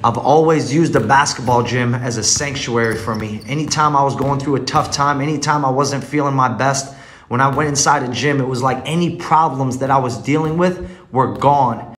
I've always used the basketball gym as a sanctuary for me. Anytime I was going through a tough time, anytime I wasn't feeling my best, when I went inside a gym, it was like any problems that I was dealing with were gone.